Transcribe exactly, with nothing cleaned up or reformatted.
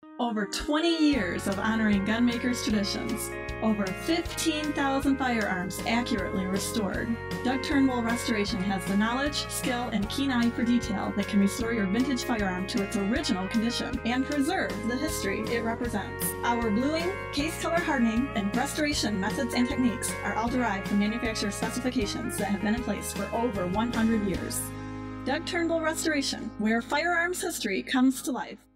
Over twenty years of honoring gunmakers' traditions. Over fifteen thousand firearms accurately restored. Doug Turnbull Restoration has the knowledge, skill, and keen eye for detail that can restore your vintage firearm to its original condition and preserve the history it represents. Our bluing, case color hardening, and restoration methods and techniques are all derived from manufacturer specifications that have been in place for over one hundred years. Doug Turnbull Restoration, where firearms history comes to life.